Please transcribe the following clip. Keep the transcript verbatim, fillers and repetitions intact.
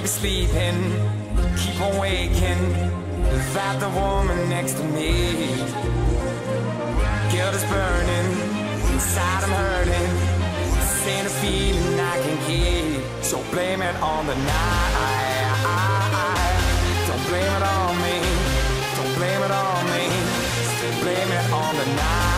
be sleeping, keep on waking without the woman next to me. Guilt is burning, inside I'm hurting. This ain't a feeling I can keep, so blame it on the night. Don't blame it on me, don't blame it on me, blame it on the night.